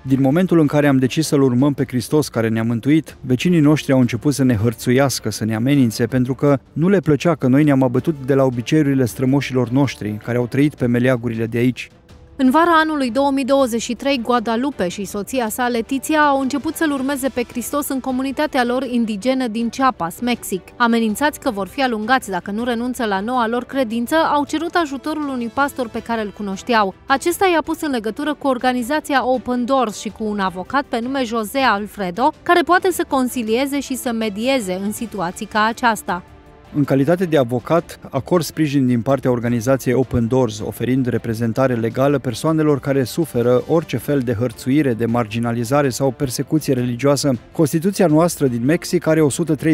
Din momentul în care am decis să-L urmăm pe Hristos care ne-a mântuit, vecinii noștri au început să ne hărțuiască, să ne amenințe, pentru că nu le plăcea că noi ne-am abătut de la obiceiurile strămoșilor noștri, care au trăit pe meleagurile de aici. În vara anului 2023, Guadalupe și soția sa, Letiția, au început să-L urmeze pe Hristos în comunitatea lor indigenă din Chiapas, Mexic. Amenințați că vor fi alungați dacă nu renunță la noua lor credință, au cerut ajutorul unui pastor pe care îl cunoșteau. Acesta i-a pus în legătură cu organizația Open Doors și cu un avocat pe nume José Alfredo, care poate să concilieze și să medieze în situații ca aceasta. În calitate de avocat, acord sprijin din partea organizației Open Doors, oferind reprezentare legală persoanelor care suferă orice fel de hărțuire, de marginalizare sau persecuție religioasă. Constituția noastră din Mexic are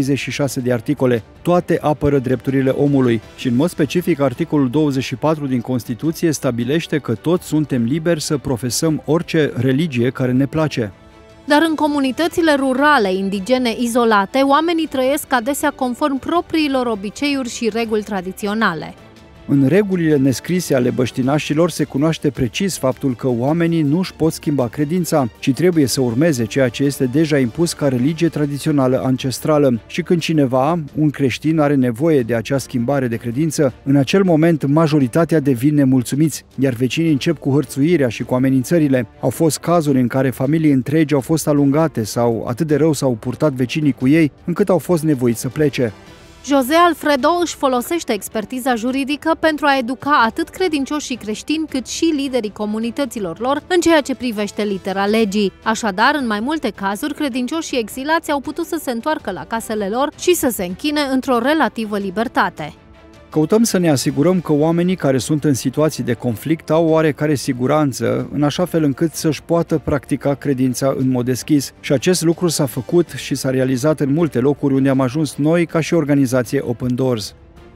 136 de articole. Toate apără drepturile omului și, în mod specific, articolul 24 din Constituție stabilește că toți suntem liberi să profesăm orice religie care ne place. Dar în comunitățile rurale, indigene, izolate, oamenii trăiesc adesea conform propriilor obiceiuri și reguli tradiționale. În regulile nescrise ale băștinașilor se cunoaște precis faptul că oamenii nu își pot schimba credința, ci trebuie să urmeze ceea ce este deja impus ca religie tradițională ancestrală. Și când cineva, un creștin, are nevoie de acea schimbare de credință, în acel moment majoritatea devin nemulțumiți, iar vecinii încep cu hărțuirea și cu amenințările. Au fost cazuri în care familii întregi au fost alungate sau atât de rău s-au purtat vecinii cu ei, încât au fost nevoiți să plece. José Alfredo își folosește expertiza juridică pentru a educa atât credincioșii creștini cât și liderii comunităților lor în ceea ce privește litera legii. Așadar, în mai multe cazuri, credincioșii exilați au putut să se întoarcă la casele lor și să se închine într-o relativă libertate. Căutăm să ne asigurăm că oamenii care sunt în situații de conflict au oarecare siguranță, în așa fel încât să-și poată practica credința în mod deschis. Și acest lucru s-a făcut și s-a realizat în multe locuri unde am ajuns noi ca și organizație Open Doors.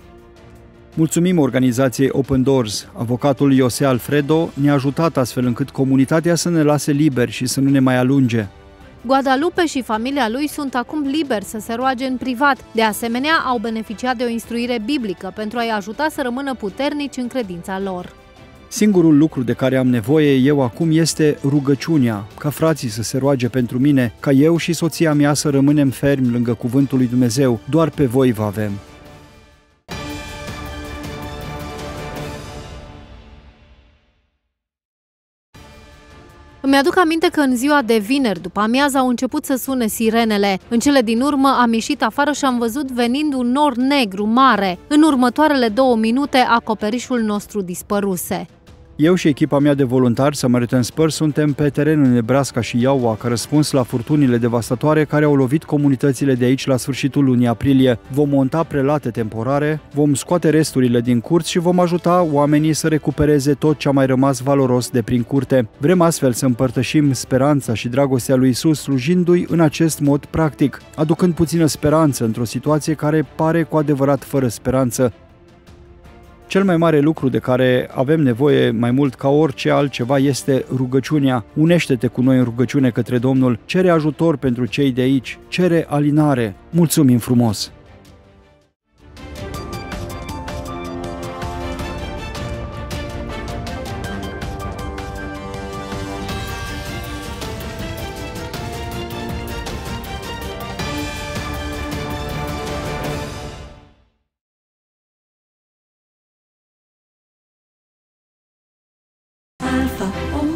Mulțumim organizației Open Doors. Avocatul José Alfredo ne-a ajutat astfel încât comunitatea să ne lase liberi și să nu ne mai alunge. Guadalupe și familia lui sunt acum liberi să se roage în privat. De asemenea, au beneficiat de o instruire biblică pentru a-i ajuta să rămână puternici în credința lor. Singurul lucru de care am nevoie eu acum este rugăciunea, ca frații să se roage pentru mine, ca eu și soția mea să rămânem fermi lângă cuvântul lui Dumnezeu. Doar pe voi vă avem. Îmi aduc aminte că în ziua de vineri după amiază au început să sune sirenele. În cele din urmă am ieșit afară și am văzut venind un nor negru mare. În următoarele 2 minute acoperișul nostru dispăruse. Eu și echipa mea de voluntari Samaritan Spurs suntem pe teren în Nebraska și Iowa ca răspuns la furtunile devastatoare care au lovit comunitățile de aici la sfârșitul lunii aprilie. Vom monta prelate temporare, vom scoate resturile din curți și vom ajuta oamenii să recupereze tot ce a mai rămas valoros de prin curte. Vrem astfel să împărtășim speranța și dragostea lui Isus, slujindu-i în acest mod practic, aducând puțină speranță într-o situație care pare cu adevărat fără speranță. Cel mai mare lucru de care avem nevoie mai mult ca orice altceva este rugăciunea. Unește-te cu noi în rugăciune către Domnul, cere ajutor pentru cei de aici, cere alinare. Mulțumim frumos! Alpha,